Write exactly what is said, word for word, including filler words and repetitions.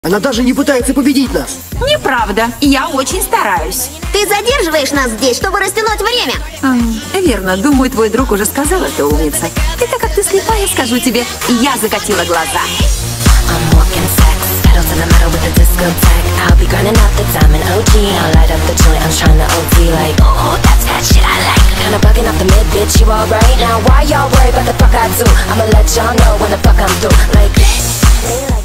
Она даже не пытается победить нас. Неправда. Я очень стараюсь. Ты задерживаешь нас здесь, чтобы растянуть время. М, верно. Думаю, твой друг уже сказал это, умница. И так как ты слепая, скажу тебе, я закатила глаза. I'm walking sex, pedal to the metal with the discotheque. I'll be grinding out the diamond O G. I'll light up the joint, I'm trying to O T like, oh, that's that shit I like. Kinda bugging off the mid, bitch, you alright? Now why y'all worry about the fuck I do? I'ma let y'all know when the fuck I'm through. Like,